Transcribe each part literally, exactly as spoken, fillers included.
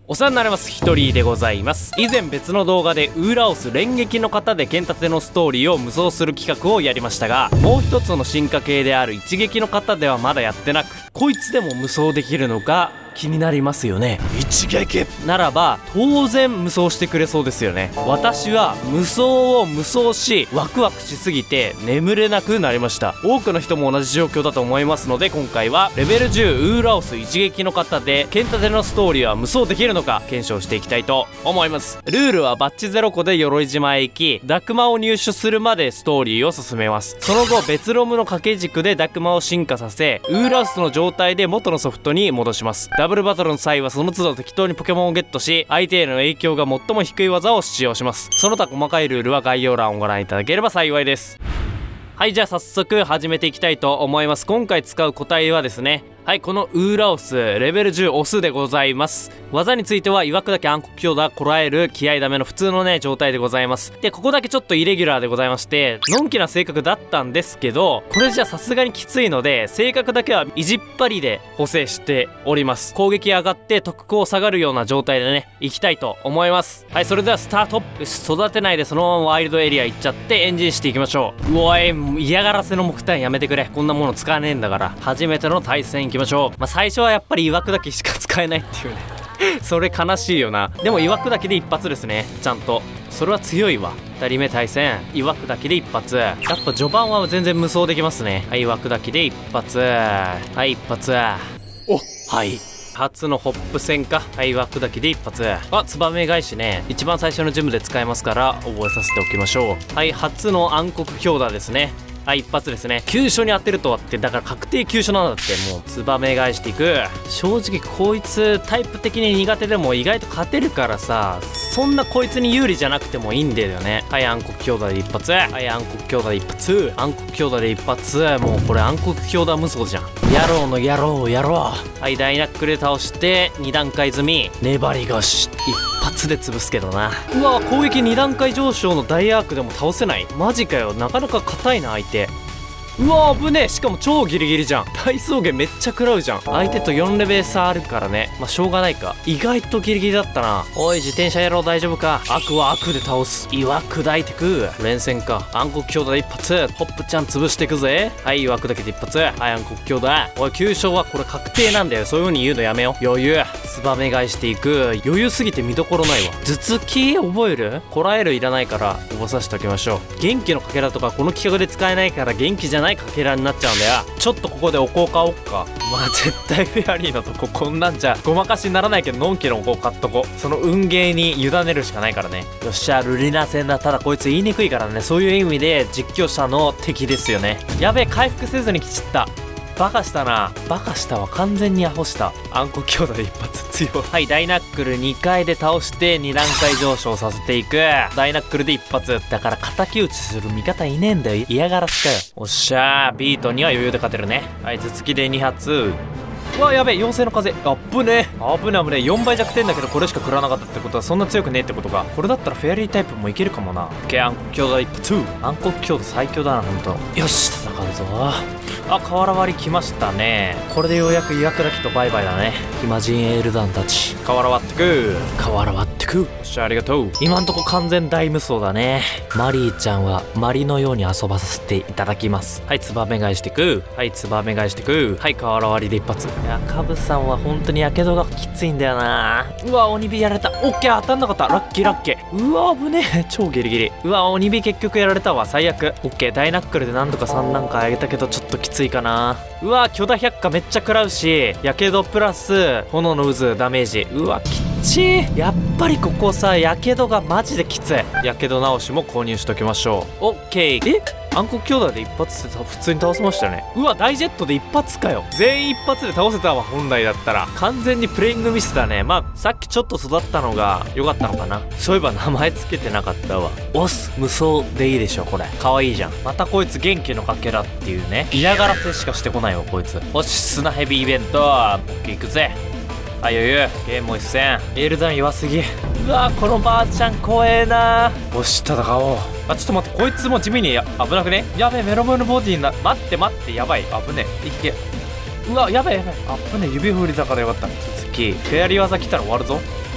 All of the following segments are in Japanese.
お世話になります。ひとりでございます。以前別の動画でウーラオス連撃の型で剣立てのストーリーを無双する企画をやりましたが、もう一つの進化系である一撃の型ではまだやってなく、こいつでも無双できるのか気になりますよね。一撃ならば当然無双してくれそうですよね。私は無双を無双しワクワクしすぎて眠れなくなりました。多くの人も同じ状況だと思いますので、今回はレベルじゅうウーラオス一撃の型で剣立てのストーリーは無双できるのか検証していきたいと思います。ルールはバッチゼロ個で鎧島へ行き、ダクマを入手するまでストーリーを進めます。その後別ロムの掛け軸でダクマを進化させ、ウーラオスの状態で元のソフトに戻します。ダブルバトルの際はその都度適当にポケモンをゲットし、相手への影響が最も低い技を使用します。その他細かいルールは概要欄をご覧いただければ幸いです。はい、じゃあ早速始めていきたいと思います。今回使う個体はですね、はい、このウーラオスレベルじゅうオスでございます。技については曰くだけ暗黒強打こらえる気合ダメの普通のね状態でございます。でここだけちょっとイレギュラーでございまして、のんきな性格だったんですけど、これじゃさすがにきついので性格だけは意地っ張りで補正しております。攻撃上がって特攻下がるような状態でねいきたいと思います。はい、それではスタート。よし、育てないでそのままワイルドエリア行っちゃってエンジンしていきましょう。うおい、嫌がらせの木炭やめてくれ。こんなもの使わねえんだから。初めての対戦行きましょう。まあ最初はやっぱり曰くだけしか使えないっていうねそれ悲しいよな。でも曰くだけで一発ですね。ちゃんとそれは強いわ。ふたりめ対戦曰くだけで一発。やっぱ序盤は全然無双できますね。はい、曰くだけで一発。はい一発。おはい初のホップ戦か。はい、曰くだけで一発。あ、ツバメ返しね、一番最初のジムで使えますから覚えさせておきましょう。はい、初の暗黒強打ですね。はい、一発ですね。急所に当てるとはって、だから確定急所なんだって。もうツバメ返していく。正直こいつタイプ的に苦手でも意外と勝てるからさ、そんなこいつに有利じゃなくてもいいんだよね。はい、暗黒強打で一発。はい、暗黒強打で一発。暗黒強打で一発。もうこれ暗黒強打無双じゃん。野郎の野郎野郎。はい、ダイナックルで倒してに段階積み。粘り腰一発で潰すけどな。うわ、攻撃に段階上昇の大アークでも倒せない。マジかよ。なかなか硬いな相手。うわ危ねえ。しかも超ギリギリじゃん。大草原めっちゃ食らうじゃん。相手とよんレベル差あるからね。まあしょうがないか。意外とギリギリだったな。おい自転車野郎大丈夫か。悪は悪で倒す。岩砕いてく。連戦か。暗黒強打で一発。ホップちゃん潰してくぜ。はい岩砕けて一発。はい暗黒強打。おい急所はこれ確定なんだよ。そういう風に言うのやめよう。余裕。ツバメ返していく。余裕すぎて見どころないわ。頭突き覚える。こらえるいらないから覚えさせておきましょう。元気のかけらとかこの企画で使えないから元気じゃないかけらになっちゃうんだよ。ちょっとここでお香買おっか。まあ絶対フェアリーのとここんなんじゃごまかしにならないけど、のんきのお香買っとこ。その運ゲーに委ねるしかないからね。よっしゃルリナ戦だ。ただこいつ言いにくいからね。そういう意味で実況者の敵ですよね。やべえ回復せずに来ちった。バカしたな。バカしたわ。完全にアホした。暗黒強打で一発強い。はい、ダイナックルにかいで倒してに段階上昇させていく。ダイナックルで一発。だから敵討ちする味方いねえんだよ。嫌がらせかよ。おっしゃービートには余裕で勝てるね。はい、頭突きでに発。うわやべえ妖精の風。あっぶねあぶねあぶね。よんばい弱点だけどこれしか食らわなかったってことはそんな強くねえってことか。これだったらフェアリータイプもいけるかもな。オッケー暗黒強打一発。暗黒強打最強だなほんと。よし戦うぞ。あ、瓦割り来ましたね。これでようやく岩倉木とバイバイだね。暇人エール団たち。瓦割ってく。瓦割ってく。よっしゃありがとう。今んとこ完全大無双だね。マリーちゃんはマリのように遊ばさせていただきます。はい、ツバメ返してく。はい、ツバメ返してく。はい、瓦割りで一発。いや、カブさんは本当にやけどがきついんだよな。うわ、鬼火やられた。オッケー当たんなかった。ラッキーラッキー。うわ、危ねえ。超ギリギリ。うわ、鬼火結局やられたわ。最悪。オッケーダイナックルでなんとかさん段階上げたけどちょっときついかな。うわ巨大百科めっちゃ食らうし、やけどプラス炎の渦ダメージ。うわきっちー。やっぱりここさやけどがマジできつい。やけど直しも購入しときましょう。オッケー。え暗黒強打で一発って普通に倒せましたね。うわ大ジェットで一発かよ。全員一発で倒せたわ本来だったら。完全にプレイングミスだね。まあさっきちょっと育ったのが良かったのかな。そういえば名前つけてなかったわ。オス無双でいいでしょこれ。かわいいじゃん。またこいつ元気のかけらっていうね嫌がらせしかしてこないわこいつ。よし砂ヘビイベントオッケーいくぜ。はい余裕。ゲームも一戦。エールダウン弱すぎ。うわこのばあちゃん怖えな。よし戦おう。あちょっと待って、こいつも地味にや危なくね。やべえメロメロボディにな。待って待ってやばい危ねえ。いけ。うわやばいやばい。あぶねえ指振りだからよかった。続きフェアリー技来たら終わるぞ。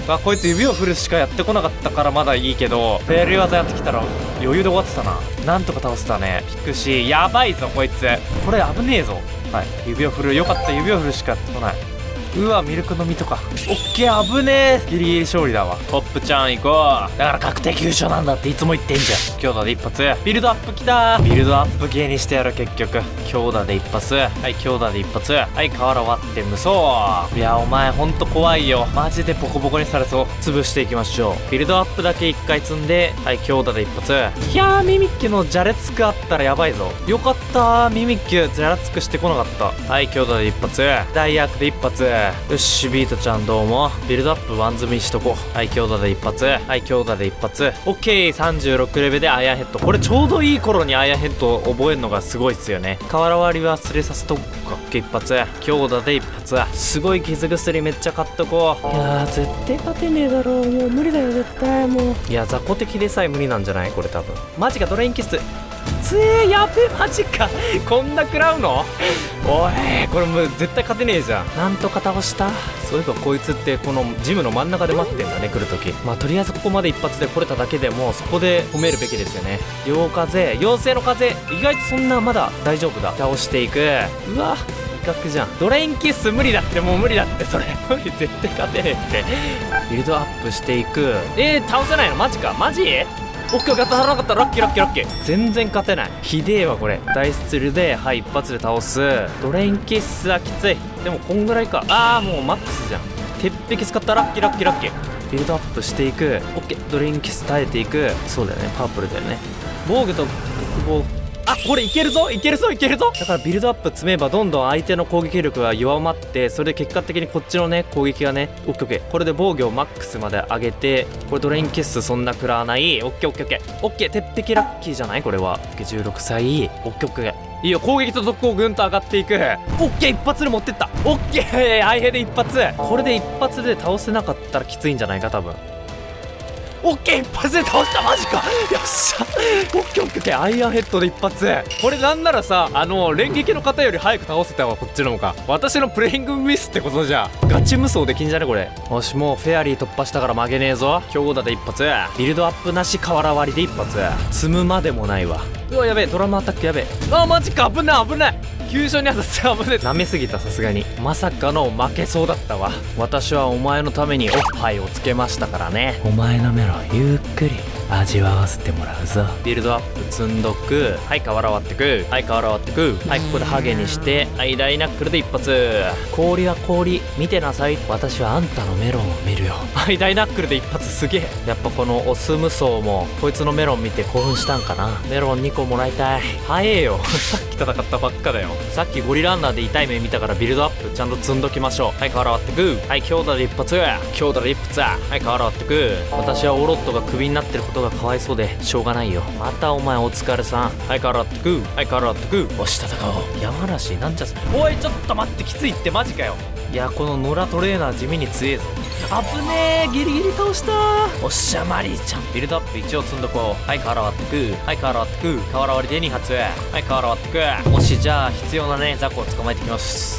あ、こいつ指を振るしかやってこなかったからまだいいけど、フェアリー技やってきたら余裕で終わってたな。なんとか倒せたね。ピクシーやばいぞこいつ。これ危ねえぞ。はい、指を振る。よかった、指を振るしかやってこない。うわ、ミルクの実とか。オッケー、危ねえ。ギリギリ勝利だわ。トップちゃん行こう。だから確定急所なんだっていつも言ってんじゃん。強打で一発。ビルドアップきたー。ビルドアップ系にしてやる。結局強打で一発。はい、強打で一発。はい、瓦割って無双。いや、お前ほんと怖いよ。マジでボコボコにされそう。潰していきましょう。ビルドアップだけ一回積んで、はい、強打で一発。いやー、ミミッキュのじゃれつくあったらやばいぞ。よかったー、ミミッキュじゃれつくしてこなかった。はい、強打で一発。大悪で一発。よし、ビートちゃんどうも。ビルドアップワン積みしとこう。はい、強打で一発。はい、強打で一発。オッケー、さんじゅうろくレベルでアイアンヘッド。これちょうどいい頃にアイアンヘッドを覚えるのがすごいっすよね。瓦割りは忘れさせとこうか。オッケー、一発。強打で一発。すごい傷薬めっちゃ買っとこう。いやー、絶対勝てねえだろう。もう無理だよ、絶対もう。いや、雑魚的でさえ無理なんじゃないこれ多分。マジか、ドレインキス。つえー、やべえ、マジか。こんな食らうの。おい、これもう絶対勝てねえじゃん。なんとか倒した。そういえばこいつってこのジムの真ん中で待ってんだね、来るとき。まあとりあえずここまで一発で来れただけでもそこで褒めるべきですよね。両風、妖精の風、意外とそんなまだ大丈夫だ。倒していく。うわ、威嚇じゃん。ドレインキッス無理だって、もう無理だって、それ無理、絶対勝てねえって。ビルドアップしていく。えー、倒せないのマジか。マジオッケー、当たらなかった。ラッキーラッキーラッキー。全然勝てない。ひでえわこれ。ダイスツルで、はい、一発で倒す。ドレインキッスはきつい。でもこんぐらいか。あー、もうマックスじゃん。鉄壁使った。ラッキーラッキーラッキー。ビルドアップしていく。オッケー、ドレインキッス耐えていく。そうだよね、パープルだよね。防具と国防。あ、これいけるぞいけるぞいけるぞ。だからビルドアップ積めばどんどん相手の攻撃力が弱まって、それで結果的にこっちのね攻撃がね、オッケーオッケー。これで防御をマックスまで上げて、これドレインキッスそんな食らわない。オッケーオッケーオッケーオッケー。鉄壁ラッキーじゃないこれは。オッケー、じゅうろくさい。オッケーオッケー。いいよ、攻撃と特攻ぐんと上がっていく。オッケー、一発で持ってった。オッケー、アイヘで一発。これで一発で倒せなかったらきついんじゃないか多分。オッケー、一発で倒した。マジか。よっしゃ。オッケーオッケーオッケー。アイアンヘッドで一発。これなんならさ、あの連撃の方より早く倒せたわ、こっちの方が。私のプレイングミスってことじゃん。ガチ無双できんじゃねこれ。よし、もうフェアリー突破したから負けねえぞ。強打で一発。ビルドアップなし瓦割りで一発。積むまでもないわ。うわ、やべえ、ドラムアタックやべえ。あ、マジか。危ない危ない。急所に当たって危ねえ。舐めすぎた、さすがに。まさかの負けそうだったわ。私はお前のためにおっぱいをつけましたからね。お前のメロンゆっくり味わわせてもらうぞ。ビルドアップ積んどく。はい、瓦割ってく。はい、瓦割ってく。はい、ここでハゲにして、はい、ダイナックルで一発。氷は氷見てなさい。私はあんたのメロンを見るよ。はい、ダイナックルで一発。すげえ。やっぱこのオス無双もこいつのメロン見て興奮したんかな。メロンにこもらいたい。早えよさっき戦ったばっかだよ。さっきゴリランナーで痛い目見たからビルドアップちゃんと積んどきましょう。はい、瓦割ってく。はい、強打で一発。強打で一発。はい、瓦割ってく。私はオロットがクビになってることがかわいそうでしょうがないよ。またお前お疲れさん。はい、瓦割ってく。はい、瓦割ってく。おし、戦おう。山梨なんちゃす。おい、ちょっと待って、きついって。マジかよ。いや、この野良トレーナー地味に強えぞ。あぶねえ、ギリギリ倒したー。おっしゃ、マリーちゃん。ビルドアップ一応積んどこう。はい、瓦割ってく。はい、瓦割ってく。瓦割りでに発。はい、瓦割ってく。もしじゃあ必要なね雑魚を捕まえてきます。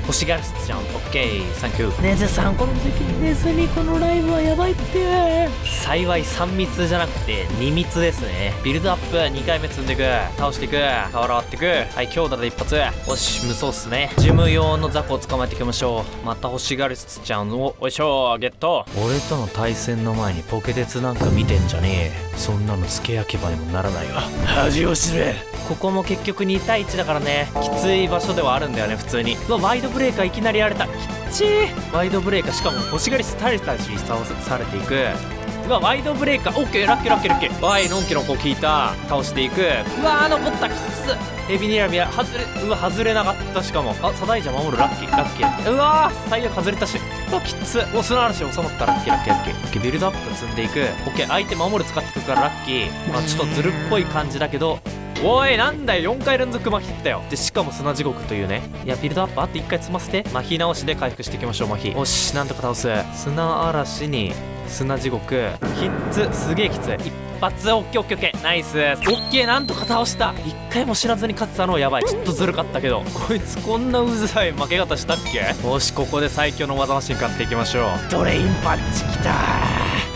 星ガルスちゃん、オッケー、サンキュー。ネズさん、この時期ネズにこのライブはやばいって。幸いさん密じゃなくてに密ですね。ビルドアップにかいめ積んでいく。倒していく。瓦割っていく。はい、強打で一発。よし、無双っすね。ジム用の雑魚を捕まえていきましょう。また星ガルスちゃんを、おいしょー、ゲット。俺との対戦の前にポケ鉄なんか見てんじゃねえ。そんなの付け焼き場にもならないわ。恥を知れ。ここも結局に対いちだからね、きつい場所ではあるんだよね、普通に。うわ、ワイドブレーカーいきなりやられた。きっちー。ワイドブレーカー、しかも星狩りスタイルタイし倒されていく。うわ、ワイドブレーカー、オッケー、ラッキーラッキーラッキー。わい、のんきの子効いた。倒していく。うわー、残った、きつ。エビニラミは外れ、うわ、外れなかった。しかもあ、サダイジャ守る。ラッキーラッキー。うわー、最悪外れたし。うわ、きつ。お、砂嵐収まった。ラッキーラッキーラッキー。オッケー、ビルドアップ積んでいく。オッケー、相手守る使ってくるからラッキー。まあちょっとずるっぽい感じだけど、おい、なんだよ、よんかい連続麻痺ったよ。でしかも砂地獄というね。いや、ビルドアップあといっかい積ませて麻痺直しで回復していきましょう。麻痺、よし、なんとか倒す。砂嵐に砂地獄、きつ。すげえきつい。一発。オッケーオッケーオッケー、ナイス。オッケー、なんとか倒した。一回も知らずに勝ってたのやばい。ちょっとずるかったけど、こいつこんなうざい負け方したっけ。よし、ここで最強の技マシン買っていきましょう。ドレインパンチきたー。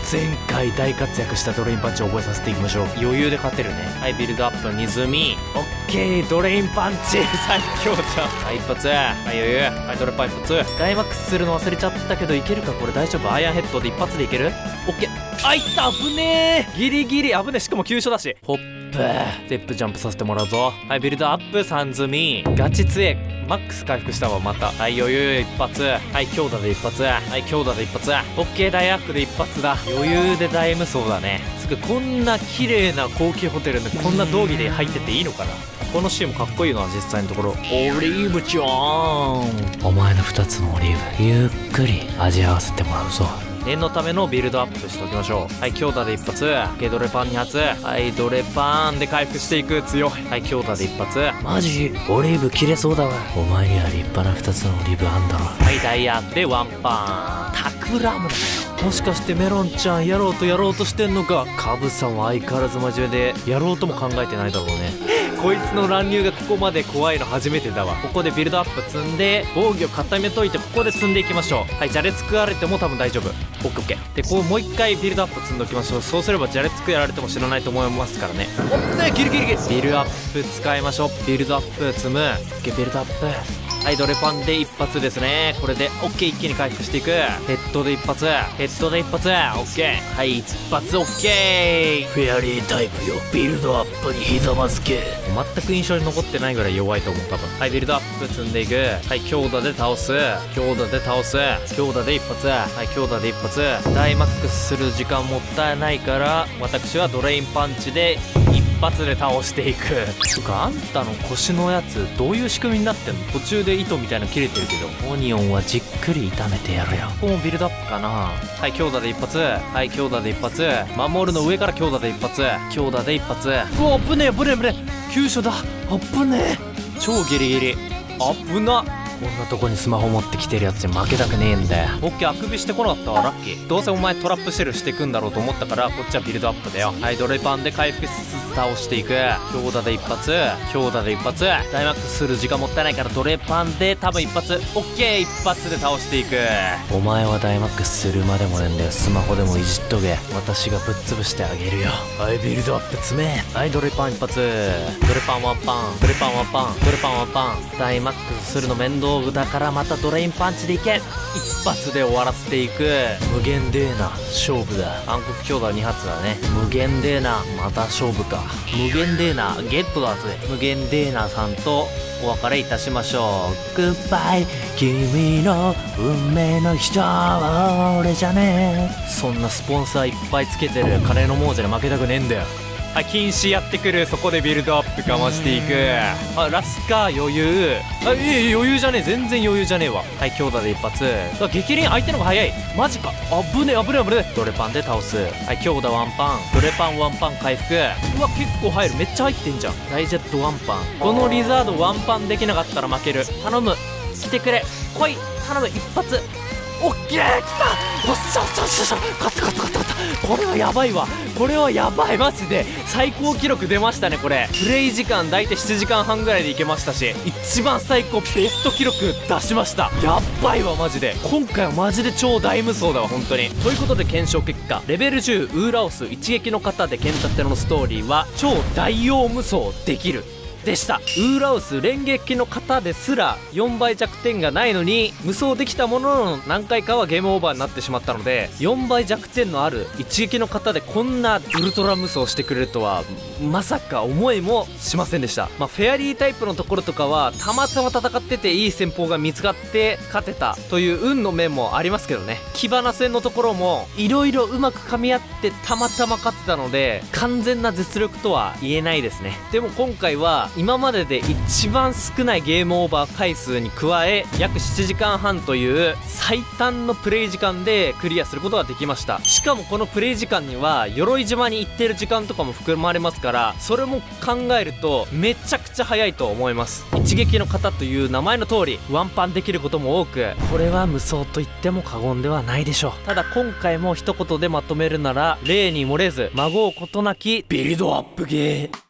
前回大活躍したドレインパンチを覚えさせていきましょう。余裕で勝てるね。はい、ビルドアップにずみ。オッケー、ドレインパンチ最強じゃん。はい、一発。はい、余裕。はい、ドレパン一発。ダイマックスするの忘れちゃったけどいけるか、これ大丈夫？アイアンヘッドで一発でいける？オッケー。あ、いった、危ねえ、ギリギリ危ねえ。しかも急所だし。ホップ、ステップジャンプさせてもらうぞ。はい、ビルドアップさん積み。ガチ強え。マックス回復したわ、また。はい、余裕一発。はい、強打で一発。はい、強打で一発。オッケー、大アックで一発だ。余裕で大無双だね。つく、こんな綺麗な高級ホテルにこんな道着で入ってていいのかな。このシーンもかっこいいな、実際のところ。オリーブちゃん、お前のふたつのオリーブゆっくり味合わせてもらうぞ。念のためのビルドアップしておきましょう。はい、強打で一発。ゲドレパンに発。はい、ドレパンで回復していく。強い。はい、強打で一発。マジオリーブ切れそうだわ。お前には立派なふたつのオリーブあんだろ。はい、ダイヤでワンパン。タクラムだよ。もしかしてメロンちゃんやろうとやろうとしてんのか。カブさんは相変わらず真面目でやろうとも考えてないだろうね。こいつの乱入がここまで怖いの初めてだわ。ここでビルドアップ積んで防御固めといて、ここで積んでいきましょう。はい、じゃれつくられても多分大丈夫。オッケーオッケー。で、こうもう一回ビルドアップ積んでおきましょう。そうすればじゃれつくやられても知らないと思いますからね。おっね、ギリギリギリ。ビルアップ使いましょう。ビルドアップ積む。オッケー、ビルドアップ。はい、ドレパンで一発ですね。これでオッケー、一気に回復していく。ヘッドで一発。ヘッドで一発。オッケー。はい、一発オッケー。フェアリータイムよ。ビルドアップにひざまずけ。全く印象に残ってないぐらい弱いと思う、多分。はい、ビルドアップ積んでいく。はい、強打で倒す。強打で倒す。強打で一発。はい、強打で一発。ダイマックスする時間もったいないから、私はドレインパンチで一発で倒していく。つうか、あんたの腰のやつどういう仕組みになってんの？途中で糸みたいなの切れてるけど。オニオンはじっくり炒めてやるよ。ここもビルドアップかな。はい、強打で一発。はい、強打で一発。守るの上から強打で一発。強打で一発。うわ、危ねえ危ねえ危ねえ。急所だ。危ねえ。超ギリギリ。危なっ。こんなとこにスマホ持ってきてるやつに負けたくねえんだよ。オッケー、あくびしてこなかったわ。ラッキー。どうせお前トラップシェルしてくんだろうと思ったから、こっちはビルドアップだよ。はい、ドレパンで回復しつつ倒していく。強打で一発。強打で一発。ダイマックスする時間もったいないからドレパンで多分一発。オッケー、一発で倒していく。お前はダイマックスするまでもねえんだよ。スマホでもいじっとけ。私がぶっ潰してあげるよ。はい、ビルドアップ詰め。はい、ドレパン一発。ドレパンワンパン。ドレパンワンパン。ドレパンワンパン。ダイマックスするの面倒だから、またドレインパンチでいけ。一発で終わらせていく。無限でーな勝負だ。暗黒強打に発だね。無限でーな、また勝負か。無限でーなゲットだぜ。無限でーなさんとお別れいたしましょう。グッバイ、君の運命の人は俺じゃねえ。そんなスポンサーいっぱいつけてる金の亡者に負けたくねえんだよ。はい、禁止やってくる。そこでビルドアップかましていく。あ、ラスカ余裕。あ、いや余裕じゃねえ。全然余裕じゃねえわ。はい、強打で一発。あ、激鱗相手の方が早い。マジか。危ねえ危ねえ危ねえ。ドレパンで倒す。はい、強打ワンパン。ドレパンワンパン回復。うわ、結構入る。めっちゃ入ってんじゃん。ダイジェットワンパン。このリザードワンパンできなかったら負ける。頼む、来てくれ。来い、頼む、一発。オッケー、来た。おっしゃおっしゃおっしゃ、勝った勝った勝った勝った。これはやばいわ。これはやばい。マジで最高記録出ましたね。これプレイ時間大体しちじかんはんぐらいでいけましたし、一番最高ベスト記録出しました。やっばいわマジで。今回はマジで超大無双だわ本当に。ということで検証結果、レベルじゅうウーラオス一撃の型で剣立てのストーリーは超大王無双できるでした。ウーラオス連撃の型ですらよんばい弱点がないのに無双できたものの何回かはゲームオーバーになってしまったので、よんばい弱点のある一撃の型でこんなウルトラ無双してくれるとはまさか思いもしませんでした。まあフェアリータイプのところとかはたまたま戦ってていい戦法が見つかって勝てたという運の面もありますけどね。火花戦のところもいろいろうまく噛み合ってたまたま勝ってたので完全な実力とは言えないですね。でも今回は今までで一番少ないゲームオーバー回数に加え約しちじかんはんという最短のプレイ時間でクリアすることができました。しかもこのプレイ時間には鎧島に行ってる時間とかも含まれますから、それも考えるとめちゃくちゃ早いと思います。一撃の型という名前の通りワンパンできることも多く、これは無双と言っても過言ではないでしょう。ただ今回も一言でまとめるなら例に漏れず孫うことなきビルドアップゲー